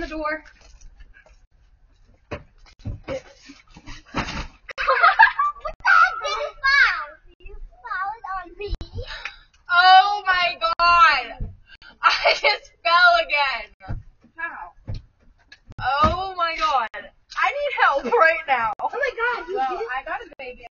door. Oh my god! I just fell again. How? Oh my god. I need help right now.